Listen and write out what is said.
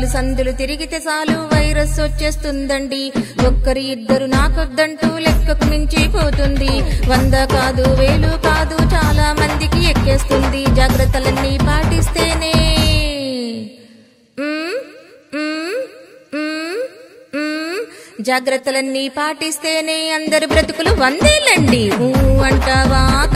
బ్యాంకులు సందులు తిరిగితే చాలు వైరస్ వచ్చేస్తుందండి. ఒక్కరి ఇద్దరు నాకొద్దంటూ లెక్కకు మించిపోతుంది. 100 కాదు 1000 కాదు చాలా మందికి ఎక్కేస్తుంది. జాగ్రత్తలన్నీ పాటిస్తేనే జాగ్రత్తలన్నీ పాటిస్తేనే అందరి బ్రతుకులు 100 ఏళ్ళండి. అంటావా?